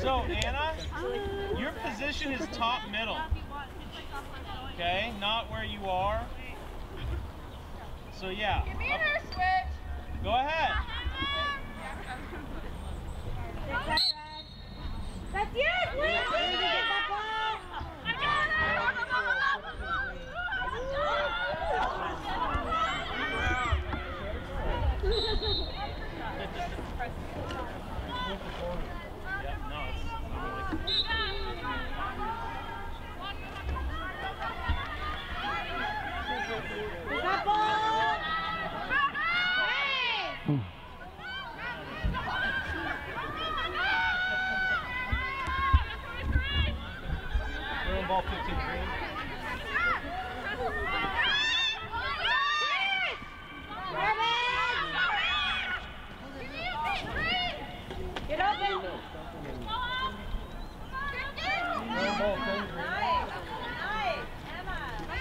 So, Anna, your position is top middle. Okay, not where you are. So, yeah. Give me her switch. Go ahead. That's yours, Luke. I got Ball 15 green. Get open. Ball 10 green. Nice. Nice. Emma.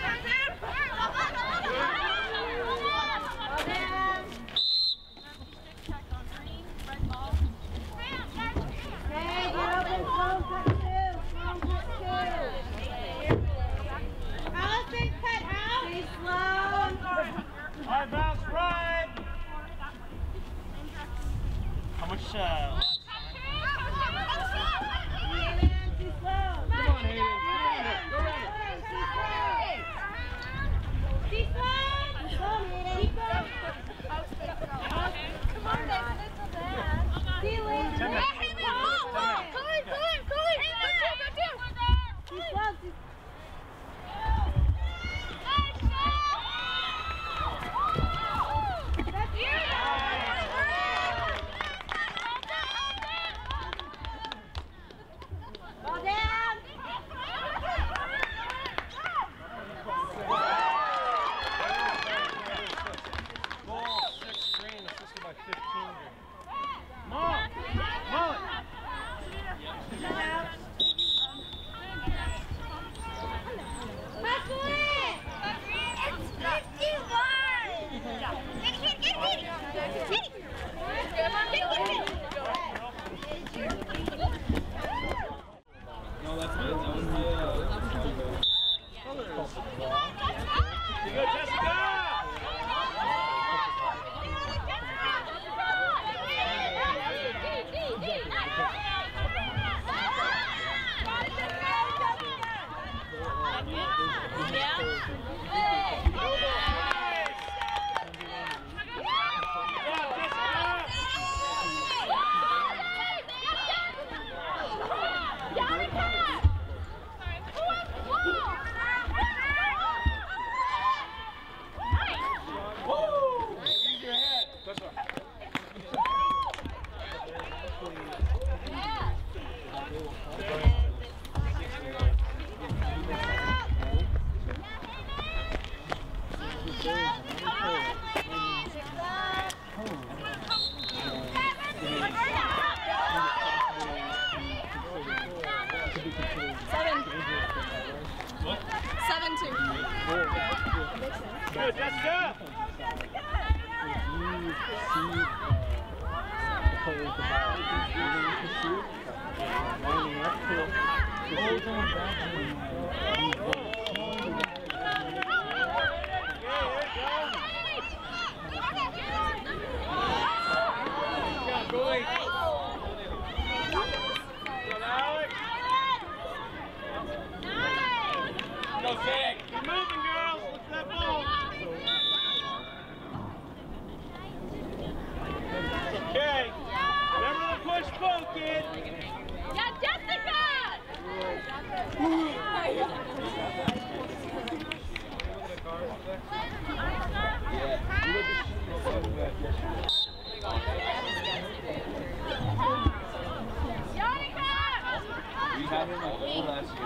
Okay, get open. Slow cut two. Slow cut two. Allison, cut out. Stay slow. Alright, bounce right. How much, Hey, man, too slow. Come on, Hayden. Go ahead. Too slow. Slow, Hayden. Come on, Dad. See you later. Come on. Too slow. That's you. Ball down. Ball 6 green, assisted by 15 green. Mullet! Mullet! Hustle it. It's 51. No, that's good. That was my, You go, Jessica! Good, Jessica! Go, Zach! Keep moving, girls! What's that ball? Okay. Remember the push pull, kid. Yeah, Jessica! We had him at goal last year.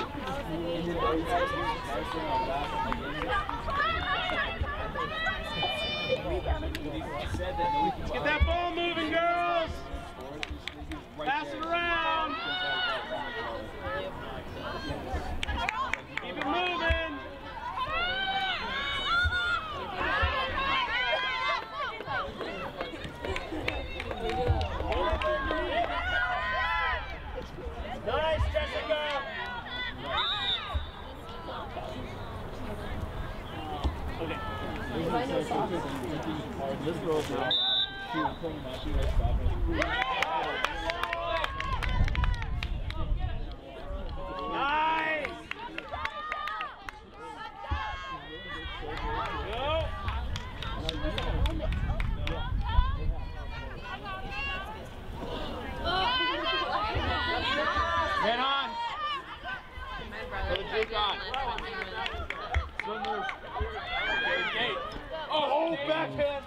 Let's get that ball moving, girls! Pass it around! Keep it moving! Nice! Go! Head on! Put the jig on. Swing move. Okay. Oh, backhand!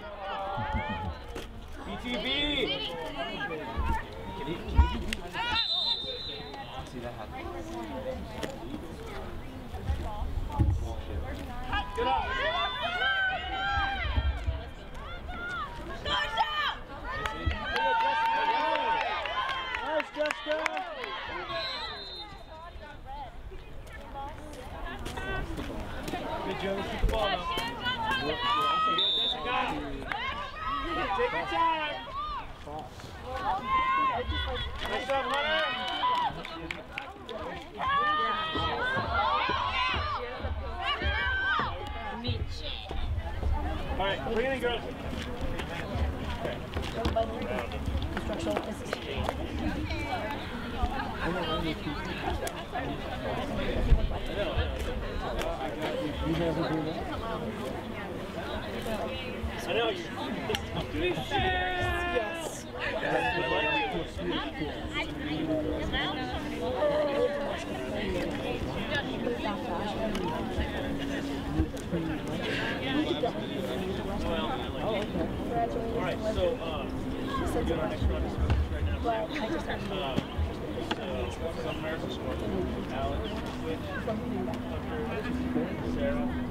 BTB! See that happen? Get up! Nice, Jessica! Good job, let's keep the ball now. Jessica! Take your time! Nice job, Hunter! All right, bring it in, girls. Okay. I know. Yes. All right, so we're doing our next round of scrimmage right now. So American score. Alex, Switch, Tucker, Sarah.